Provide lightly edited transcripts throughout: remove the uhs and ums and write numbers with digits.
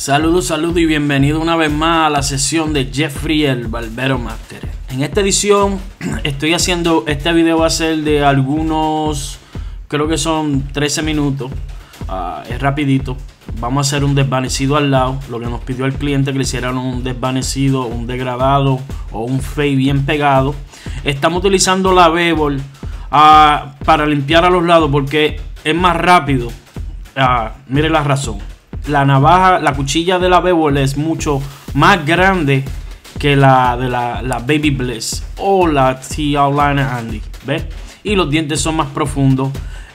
Saludos y bienvenido una vez más a la sesión de Jeffrey el Barbero Master. En esta edición estoy haciendo, este video va a ser de algunos, creo que son 13 minutos, es rapidito. Vamos a hacer un desvanecido al lado, lo que nos pidió el cliente que le hicieran un desvanecido, un degradado o un fade bien pegado. Estamos utilizando la Bevel para limpiar a los lados porque es más rápido. Mire la razón. La navaja, la cuchilla de la Bevel es mucho más grande que la de la Baby Bliss o la T-Outliner Andy, ¿ves? Y los dientes son más profundos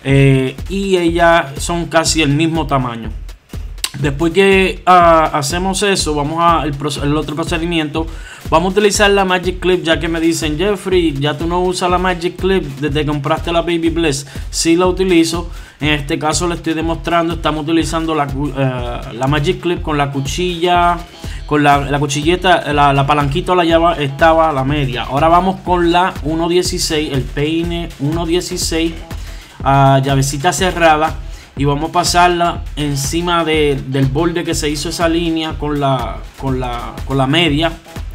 y ellas son casi el mismo tamaño. Después que hacemos eso, vamos al otro procedimiento. Vamos a utilizar la Magic Clip, ya que me dicen: Jeffrey, ya tú no usas la Magic Clip desde que compraste la Baby Bliss. Sí la utilizo. En este caso le estoy demostrando, estamos utilizando la Magic Clip con la cuchilla, con la cuchilleta, la palanquita, la llave estaba a la media. Ahora vamos con la 1.16, el peine 1.16, llavecita cerrada. Y vamos a pasarla encima del borde que se hizo esa línea con la media.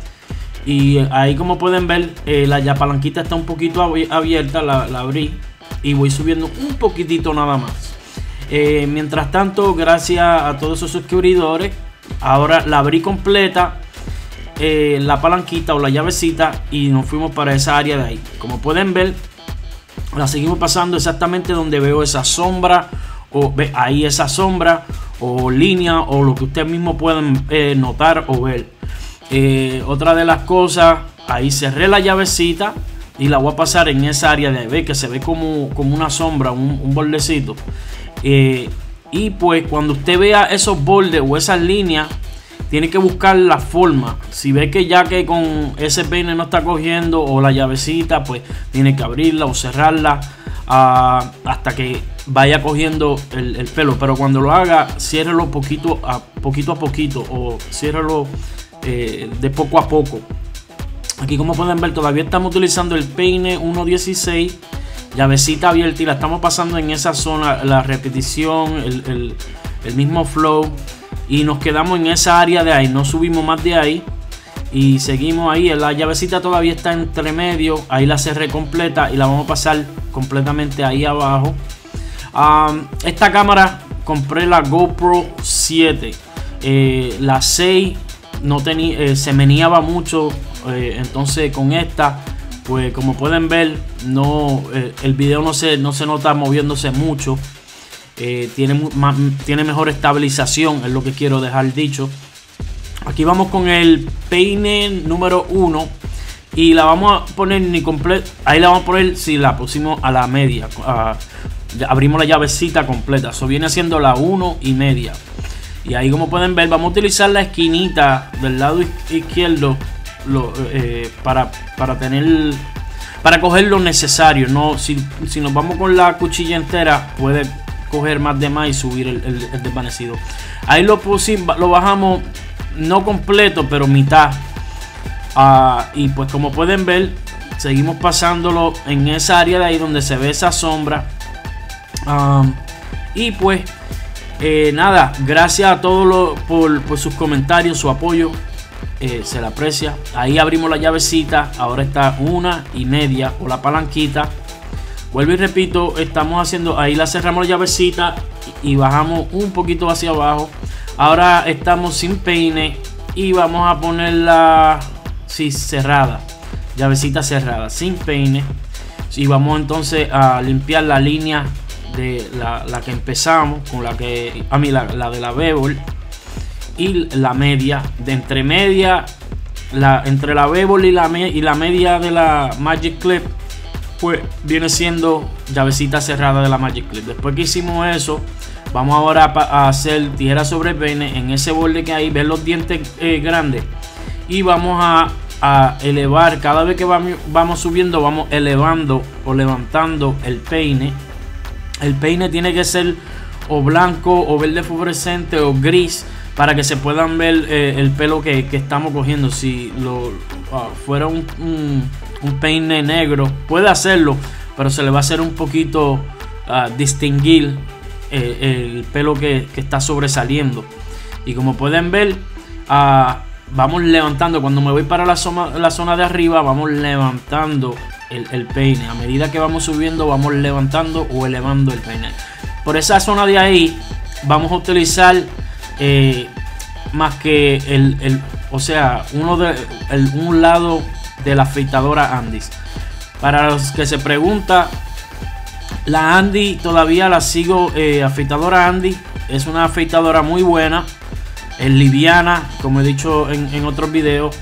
Y ahí, como pueden ver, la palanquita está un poquito abierta, la abrí. Y voy subiendo un poquitito nada más. Mientras tanto, gracias a todos esos suscriptores, ahora la abrí completa, la palanquita o la llavecita, y nos fuimos para esa área de ahí. Como pueden ver, la seguimos pasando exactamente donde veo esa sombra, o ve ahí esa sombra o línea, o lo que ustedes mismos pueden notar o ver. Otra de las cosas, ahí cerré la llavecita y la voy a pasar en esa área de ver que se ve como una sombra, un bordecito. Y pues cuando usted vea esos bordes o esas líneas, tiene que buscar la forma. Si ve que ya que con ese peine no está cogiendo, o la llavecita, pues tiene que abrirla o cerrarla hasta que vaya cogiendo el pelo. Pero cuando lo haga, ciérrelo poquito a poquito, o ciérrelo de poco a poco. Aquí, como pueden ver, todavía estamos utilizando el peine 1.16, llavecita abierta, y la estamos pasando en esa zona, la repetición, el mismo flow, y nos quedamos en esa área de ahí, no subimos más de ahí y seguimos ahí. La llavecita todavía está entre medio, ahí la cerré completa y la vamos a pasar completamente ahí abajo. Esta cámara compré la GoPro 7, la 6 no tenía, se meneaba mucho. Entonces con esta, pues como pueden ver, no, el video no se nota moviéndose mucho. Tiene mejor estabilización, es lo que quiero dejar dicho. Aquí vamos con el peine número 1 y la vamos a poner ni completa. Ahí la vamos a poner, si la pusimos a la media, abrimos la llavecita completa, eso viene siendo la 1.5. Y ahí, como pueden ver, vamos a utilizar la esquinita del lado izquierdo para coger lo necesario. No, si nos vamos con la cuchilla entera, puede coger más de más y subir el desvanecido. Ahí lo bajamos, no completo, pero mitad. Y pues, como pueden ver, seguimos pasándolo en esa área de ahí donde se ve esa sombra. Y pues nada, gracias a todos por sus comentarios, su apoyo. Se le aprecia. Ahí abrimos la llavecita, ahora está 1.5 o la palanquita. Vuelvo y repito, estamos haciendo, ahí la cerramos la llavecita y bajamos un poquito hacia abajo. Ahora estamos sin peine y vamos a ponerla cerrada, llavecita cerrada, sin peine. Y vamos entonces a limpiar la línea de la que empezamos, con la de la Bevel, y la media, de entre media, entre la Bevel y la media de la Magic Clip, pues viene siendo llavecita cerrada de la Magic Clip. Después que hicimos eso, vamos ahora a hacer tijera sobre peine en ese borde que hay, ver los dientes grandes, y vamos a elevar, cada vez que vamos subiendo, vamos elevando o levantando el peine. El peine tiene que ser o blanco o verde fluorescente o gris, para que se puedan ver el pelo que estamos cogiendo. Si fuera un peine negro, puede hacerlo, pero se le va a hacer un poquito distinguir el pelo que está sobresaliendo. Y como pueden ver, vamos levantando. Cuando me voy para la zona de arriba, vamos levantando el peine. A medida que vamos subiendo, vamos levantando o elevando el peine. Por esa zona de ahí vamos a utilizar más que o sea, un lado de la afeitadora Andis. Para los que se preguntan, la Andy todavía la sigo. Afeitadora Andy es una afeitadora muy buena, es liviana, como he dicho en otros videos.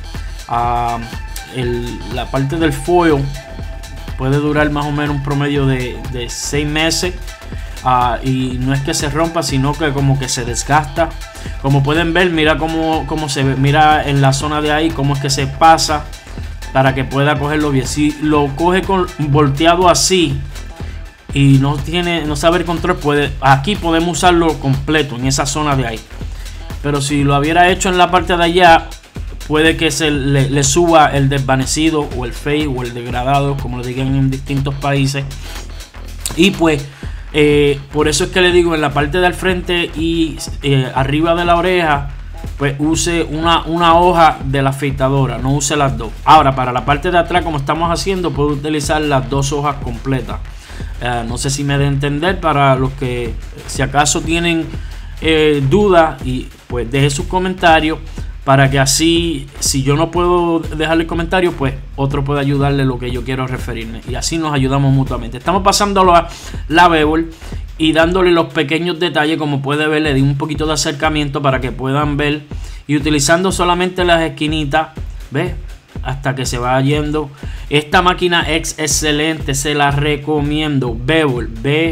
La parte del foil puede durar más o menos un promedio de 6 meses. Y no es que se rompa, sino que como que se desgasta. Como pueden ver, mira cómo se ve, mira en la zona de ahí cómo es que se pasa, para que pueda cogerlo bien. Si lo coge volteado así y no sabe el control, aquí podemos usarlo completo en esa zona de ahí. Pero si lo hubiera hecho en la parte de allá, puede que le suba el desvanecido o el fade o el degradado, como lo digan en distintos países. Y pues por eso es que le digo, en la parte del frente y arriba de la oreja, pues use una hoja de la afeitadora, no use las dos. Ahora, para la parte de atrás, como estamos haciendo, puedo utilizar las dos hojas completas. No sé si me de entender. Para los que si acaso tienen dudas, y pues deje sus comentarios, para que así, si yo no puedo dejarle comentarios, pues otro puede ayudarle lo que yo quiero referirme, y así nos ayudamos mutuamente. Estamos pasándolo a la bevel y dándole los pequeños detalles. Como puede ver, le di un poquito de acercamiento para que puedan ver, y utilizando solamente las esquinitas, ¿ves? Hasta que se va yendo. Esta máquina es excelente, se la recomiendo. Bevel,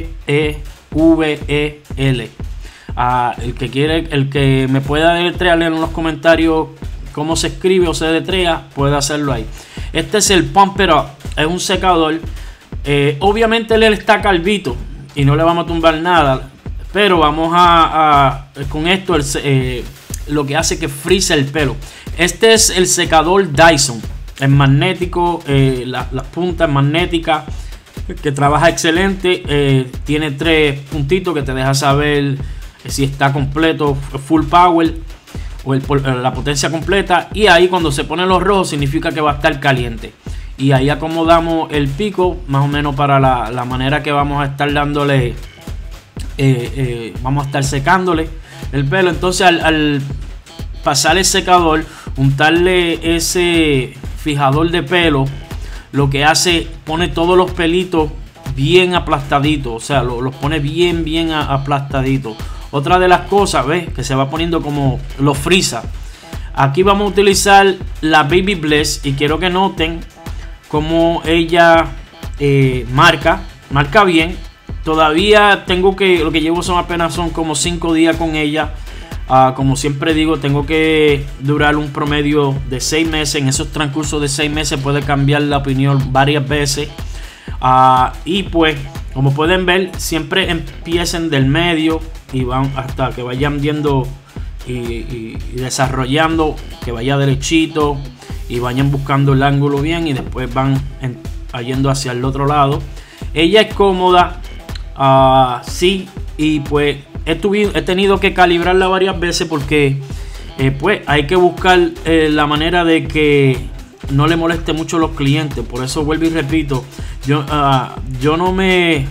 B-E-V-E-L. El que quiere, el que me pueda deletrear en los comentarios cómo se escribe o se deletrea, puede hacerlo ahí. Este es el Pump It Up, es un secador. Obviamente él está calvito y no le vamos a tumbar nada, pero vamos con esto lo que hace que frise el pelo. Este es el secador Dyson, es magnético, la punta es magnética, que trabaja excelente. Tiene 3 puntitos que te deja saber si está completo, full power, o la potencia completa. Y ahí cuando se ponen los rojos significa que va a estar caliente. Y ahí acomodamos el pico más o menos para la manera que vamos a estar dándole, vamos a estar secándole el pelo. Entonces al pasar el secador, untarle ese fijador de pelo, lo que hace, pone todos los pelitos bien aplastaditos, o sea, los pone bien aplastaditos. Otra de las cosas, ¿ves? Que se va poniendo como lo frisa. Aquí vamos a utilizar la Baby Bless, y quiero que noten cómo ella marca bien. Todavía lo que llevo son como 5 días con ella. Como siempre digo, tengo que durar un promedio de 6 meses. En esos transcursos de 6 meses puede cambiar la opinión varias veces. Y pues, como pueden ver, siempre empiecen del medio y van hasta que vayan viendo y desarrollando, que vaya derechito y vayan buscando el ángulo bien, y después van yendo hacia el otro lado. Ella es cómoda, sí, y pues he tenido que calibrarla varias veces porque pues hay que buscar la manera de que no le moleste mucho a los clientes. Por eso vuelvo y repito, yo no me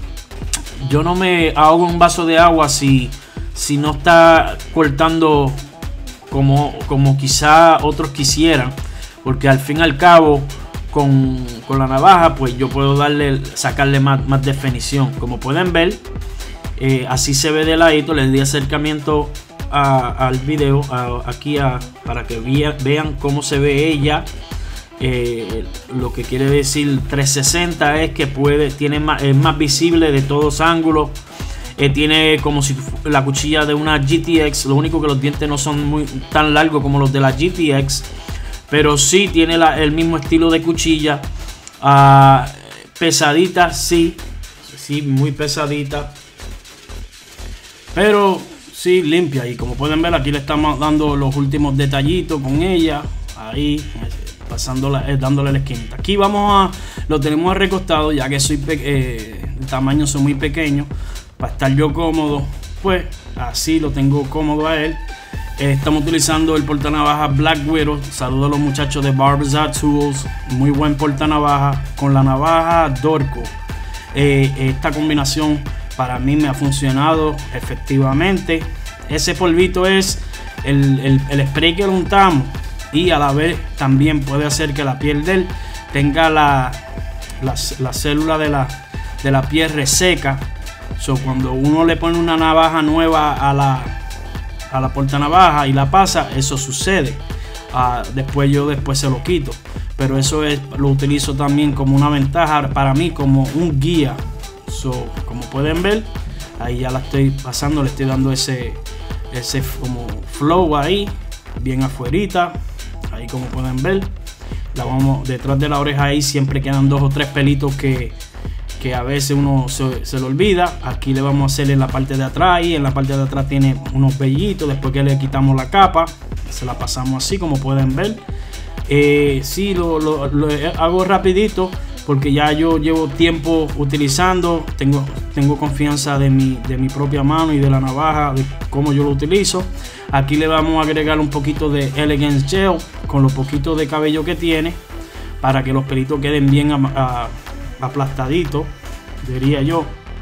ahogo en un vaso de agua si no está cortando como quizá otros quisieran, porque al fin y al cabo con la navaja pues yo puedo sacarle más definición. Como pueden ver, así se ve de ladito. Les di acercamiento al video aquí para que vean cómo se ve ella. Lo que quiere decir 360 es que es más visible de todos ángulos. Tiene como si la cuchilla de una GTX, lo único que los dientes no son tan largos como los de la GTX, pero sí tiene el mismo estilo de cuchilla. Pesadita, sí, muy pesadita, pero sí limpia. Y como pueden ver, aquí le estamos dando los últimos detallitos con ella, ahí dándole la esquina. Aquí lo tenemos recostado, ya que el tamaño soy muy pequeño, para estar yo cómodo, pues así lo tengo cómodo a él. Estamos utilizando el portanavajas Black Widow. Saludo a los muchachos de Barbizard Tools. Muy buen portanavaja con la navaja Dorco. Esta combinación para mí me ha funcionado efectivamente. Ese polvito es el spray que lo untamos, y a la vez también puede hacer que la piel de él tenga la célula de la piel reseca. Cuando uno le pone una navaja nueva a la portanavaja y la pasa, eso sucede. Después se lo quito, pero eso lo utilizo también como una ventaja para mí, como un guía. Como pueden ver, ahí ya la estoy pasando, le estoy dando ese como flow ahí bien afuerita. Ahí como pueden ver, la vamos detrás de la oreja. Ahí siempre quedan 2 o 3 pelitos que a veces uno se le olvida. Aquí le vamos a hacer en la parte de atrás, y en la parte de atrás tiene unos vellitos. Después que le quitamos la capa, se la pasamos así como pueden ver. Sí, lo hago rapidito porque ya yo llevo tiempo utilizando, tengo confianza de mi propia mano y de la navaja, de cómo yo lo utilizo. Aquí le vamos a agregar un poquito de Elegance Gel con los poquitos de cabello que tiene, para que los pelitos queden bien aplastaditos, diría yo.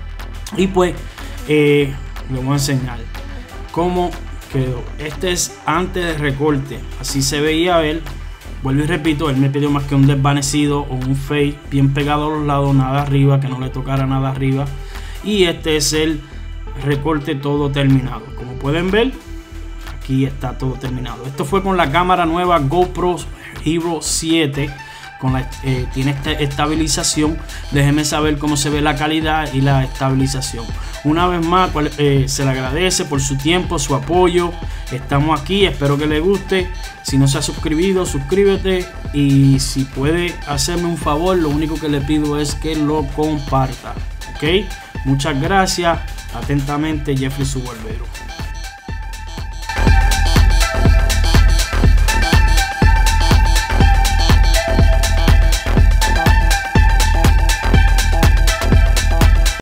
Y pues les voy a enseñar cómo quedó. Este es antes de recorte, así se veía él. Vuelvo y repito, él me pidió más que un desvanecido o un fade bien pegado a los lados, nada arriba, que no le tocara nada arriba. Y este es el recorte todo terminado. Como pueden ver, aquí está todo terminado. Esto fue con la cámara nueva GoPro Hero 7. Tiene esta estabilización. Déjenme saber cómo se ve la calidad y la estabilización. Una vez más, se le agradece por su tiempo, su apoyo. Estamos aquí, espero que les guste. Si no se ha suscribido, suscríbete. Y si puede hacerme un favor, lo único que le pido es que lo comparta. Ok, muchas gracias. Atentamente, Jeffrey su barbero.